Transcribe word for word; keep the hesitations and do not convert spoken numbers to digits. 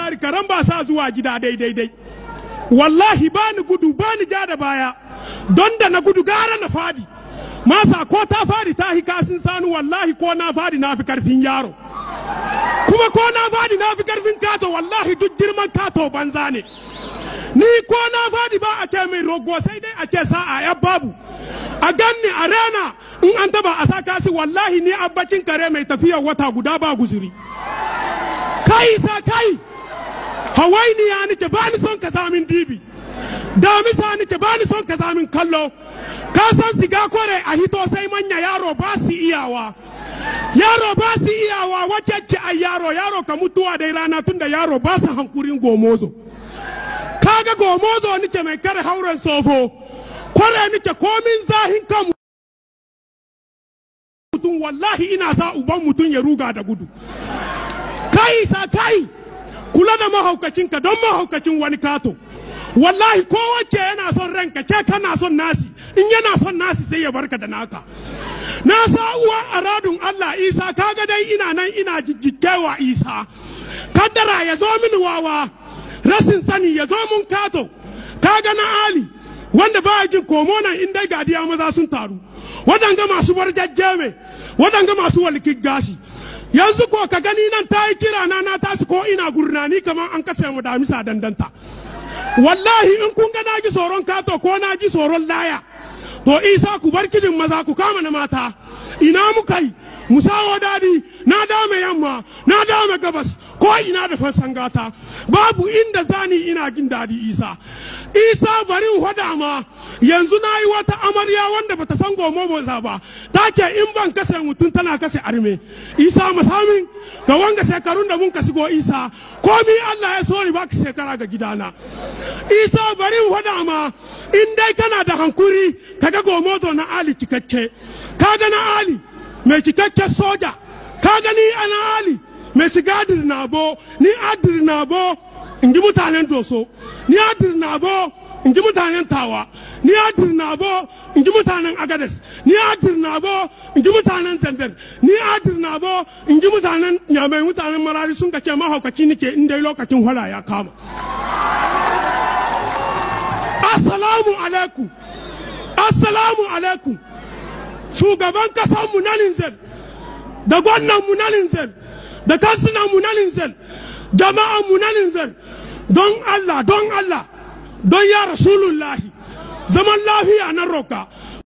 sari karan ba sa zuwa gida daidai dai wallahi bani gudu bani ja da baya don da na gudu gara na fadi masa ko ta fadi ta hikasin sanu wallahi ko na fadi na fi karfin yaro kuma ko na fadi na fi karfin kato wallahi duk girman kato banza ne ni ko na fadi ba a ce mai rogo sai dai a ce sa'a ya babu a ganni a rana in an taba a saka si wallahi ni abbacin kare mai tafiya wata guda ba guzuri kai sa kai hawaini ya nike ba ni son ka samin dibi damisa nike ba ni son ka samin kallo ka san siga kore a hito sai manya yaro ba su iyawa yaro ba su iyawa wacce a yaro yaro ka mutuwa dai rana tunda yaro ba su hankurin gomozo kaga gomozo nike mai kare hauren sofo kore nike komin zahin kan mutum wallahi ina sa uban mutum ya ruga da gudu kai sa kai kula da mahaukacinka don mahaukacin wani kato wallahi ko wacce yana son ranka ce kana son nasi in yana son nasi sai ya barka da naka na sa uwa aradun Allah Isa kaga dai ina nan ina jijjikewa Isa kaddara ya zo mini wawa rasin sani ya zo mun kato kaga na Ali wanda ba jin komo nan in dai gadiya maza sun taru wadanga masu barjajjeme wadanga masu walkin gashi yanzu ko ka gani nan ta yi kira na na tasu ko ina gurnani kamar an kasa mu damisa dandanta wallahi in kun ga na ji tsoron kato ko na ji tsoron laya to Isa ku bar kidin maza ku kama na mata ina muka yi musawo dadi na dame yamma na dame gabas ko ina da fassan gata babu inda zani ina jin dadi Isa Isa bari in hada ma yanzu na yi wata amarya wanda bata san gomo boza ba take in ban kase mutum tana kase arme Isa masamin ga wanga shekarun da mun ka sigo Isa komi Allah ya so ni baka shekara ga gidana Isa bari in hada ma in dai kana da hankuri kaga gomo zo na Ali cikakke kaga na Ali mai cikakken soja kaga ni ana Ali mai shiga dirnabo ni adirnabo in ji mutanen doso ni adirnabo in ji mutanen tawa ni adirnabo in ji mutanen agades ni adirnabo in ji mutanen zandar ni adirnabo in ji mutanen nyamai mutanen marari sun kace mahaukaci nike in dai lokacin hwala ya kama assalamu alaikum assalamu alaikum shugaban kasan mu na Linzel da gwannan mu na Linzel da kansunan mu na Linzel jama'an mu na Linzel don Allah don Allah don ya rasulullahi zaman lafiya na roka